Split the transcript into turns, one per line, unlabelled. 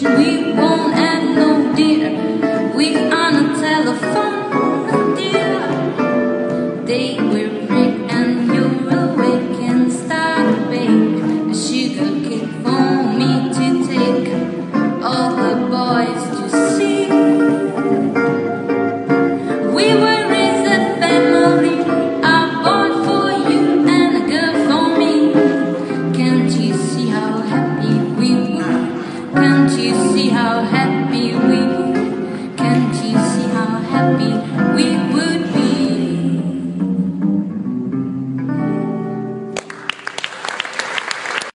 We won't have no dinner. We on a telephone, dear. They will ring and you're awake and start to bake a sugar cake for me to take all the boys to see. We were raised a family, a boy for you and a girl for me. Can't you see how happy we were? Can't you see how happy we were?